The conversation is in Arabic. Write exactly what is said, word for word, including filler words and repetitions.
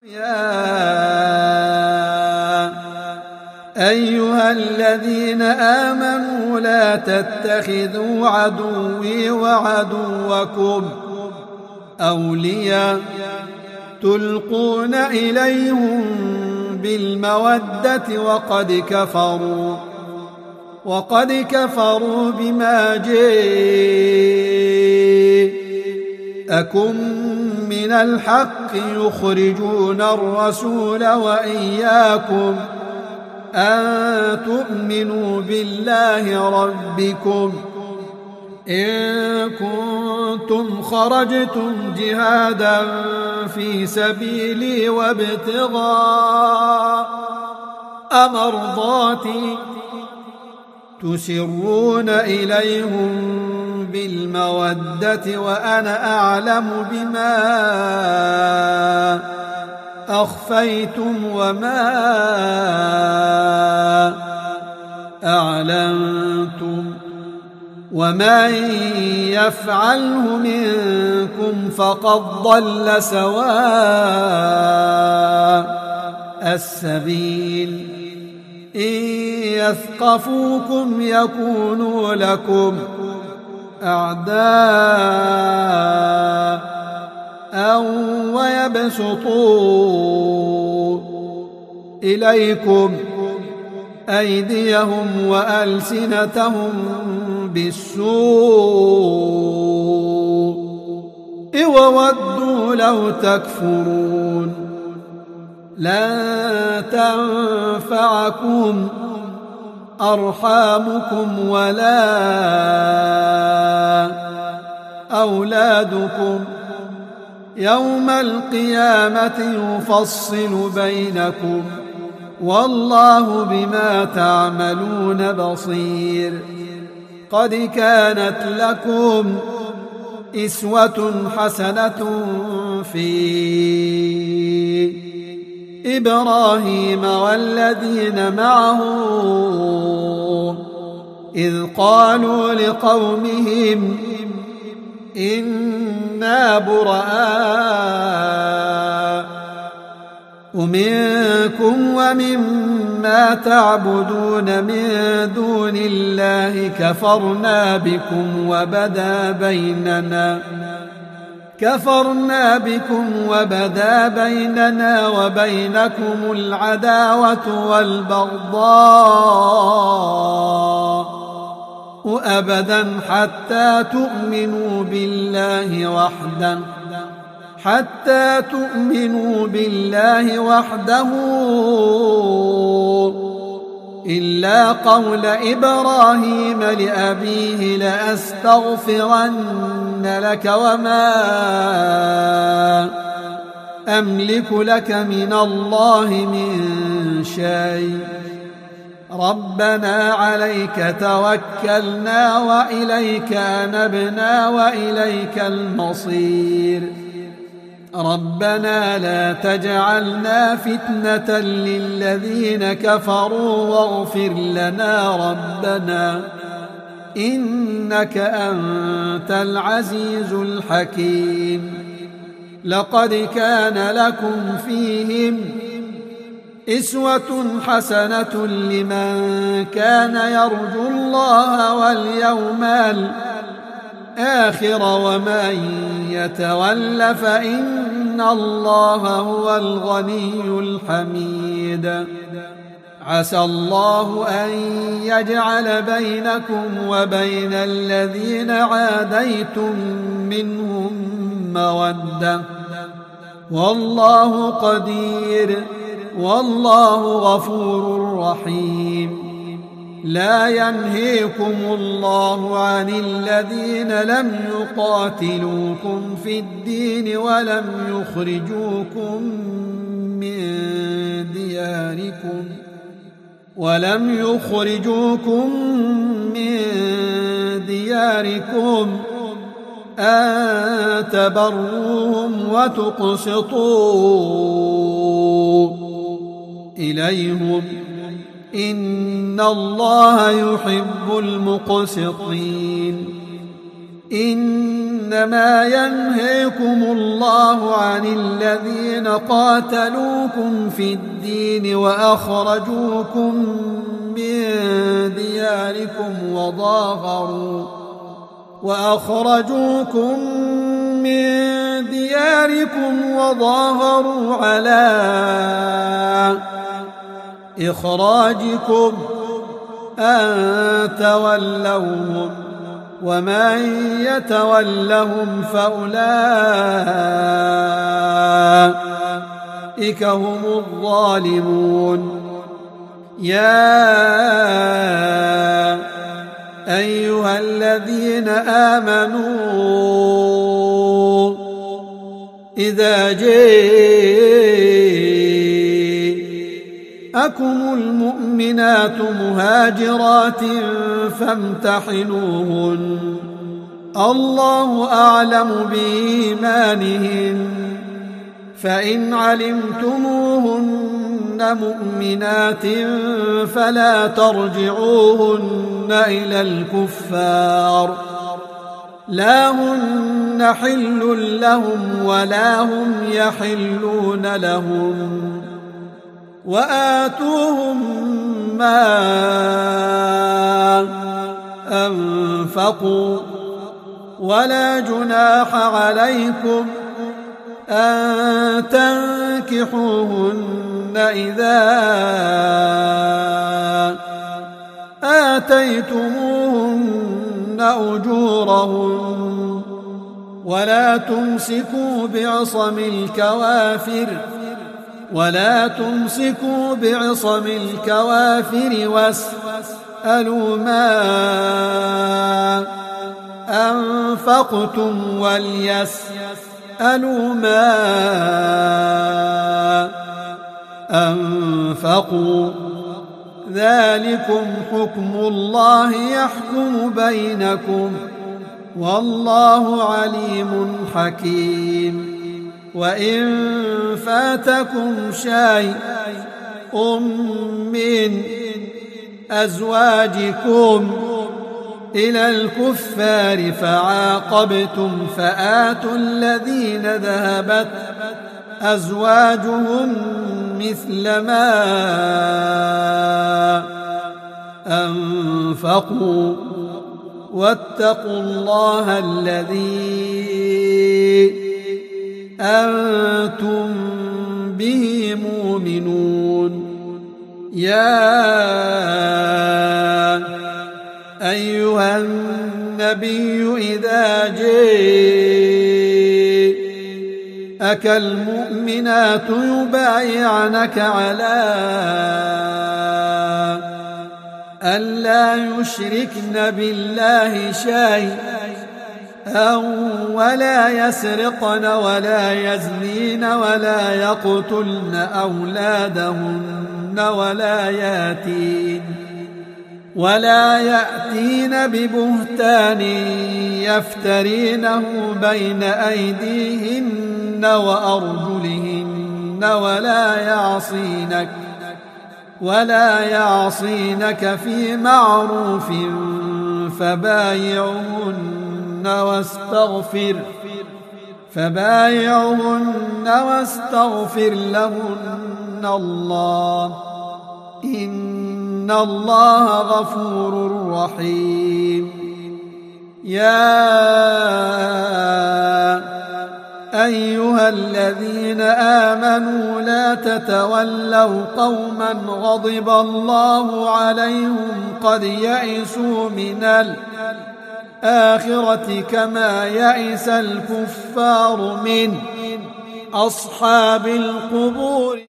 يا أيها الذين آمنوا لا تتخذوا عدوي وعدوكم أولياء تلقون إليهم بالمودة وقد كفروا وقد كفروا بما جاءكم من الحق يخرجون الرسول وإياكم أن تؤمنوا بالله ربكم إن كنتم خرجتم جهادا في سبيلي وابتغاء مرضاتي تسرون إليهم بالمودة وأنا أعلم بما أخفيتم وما أعلنتم ومن يفعله منكم فقد ضل سواء السبيل إن يثقفوكم يكونوا لكم أعداء أو ويبسطوا إليكم أيديهم وألسنتهم بالسوء وودوا لو تكفرون لن تنفعكم أرحامكم ولا أولادكم يوم القيامة يفصل بينكم والله بما تعملون بصير قد كانت لكم أسوة حسنة في إبراهيم والذين معه إذ قالوا لقومهم إنا براء منكم ومما تعبدون من دون الله كفرنا بكم وبدا بيننا كفرنا بكم وبدا بيننا وبينكم العداوة والبغضاء أبدا حتى تؤمنوا بالله وحده حتى تؤمنوا بالله وحده إلا قول إبراهيم لأبيه لأستغفرن لك وما أملك لك من الله من شيء ربنا عليك توكلنا وإليك أنبنا وإليك المصير ربنا لا تجعلنا فتنة للذين كفروا واغفر لنا ربنا إنك أنت العزيز الحكيم لقد كان لكم فيهم أسوة حسنة لمن كان يرجو الله واليوم الآخر ومن يتول فإن الله هو الغني الحميد عسى الله أن يجعل بينكم وبين الذين عاديتم منهم مودة والله قدير والله غفور رحيم لا ينهيكم الله عن الذين لم يقاتلوكم في الدين ولم يخرجوكم من دياركم ولم يخرجوكم من دياركم أن تبروهم وتقسطوا إليهم إن الله يحب المقسطين إنما ينهيكم الله عن الذين قاتلوكم في الدين وأخرجوكم من دياركم وظاهروا وأخرجوكم من دياركم وظاهروا على إخراجكم أن تولوهم ومن يتولهم فأولئك هم الظالمون. يا أيها الذين آمنوا إذا جاءكم المؤمنات مهاجرات فامتحنوهن الله أعلم بإيمانهن فإن علمتموهن مؤمنات فلا ترجعوهن إلى الكفار لا هن حل لهم ولا هم يحلون لهم وآتوهم ما أنفقوا ولا جناح عليكم أن تنكحوهن إذا آتيتموهن أجورهن ولا تمسكوا بعصم الكوافر ولا تمسكوا بعصم الكوافر واسألوا ما أنفقتم وليسألوا ما أنفقوا ذلكم حكم الله يحكم بينكم والله عليم حكيم. وإن فاتكم شيء من أزواجكم إلى الكفار فعاقبتم فآتوا الذين ذهبت أزواجهم مثل ما أنفقوا واتقوا الله الذي أنتم به مؤمنون. يا أيها النبي إذا جاءك المؤمنات يبايعنك على ألا يشركن بالله شيئا ولا يسرقن ولا يزنين ولا يقتلن أولادهن ولا ياتين ولا يأتين ببهتان يفترينه بين أيديهن وأرجلهن ولا يعصينك ولا يعصينك في معروف فبايعهن واستغفر فبايعهن واستغفر لهن الله إن الله غفور رحيم. يا أيها الذين آمنوا لا تتولوا قوما غضب الله عليهم قد يئسوا من الآخرة كما يئس الكفار من أصحاب القبور.